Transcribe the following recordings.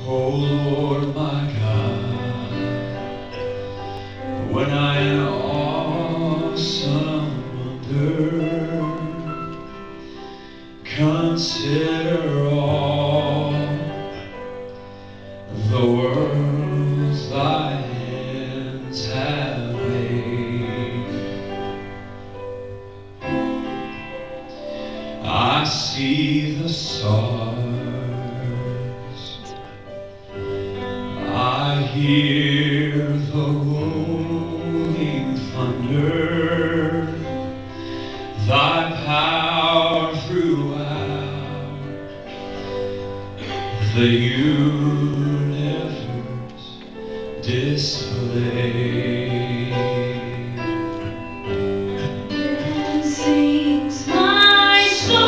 Oh Lord my God, when I in awesome wonder consider all the worlds thy hands have made, I see the stars, I hear the rolling thunder, thy power throughout the universe displayed. And sings my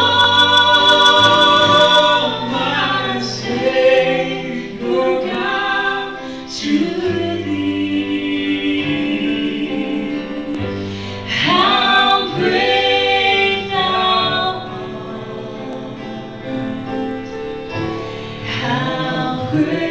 soul, my Savior God, to thee. How great thou art, how great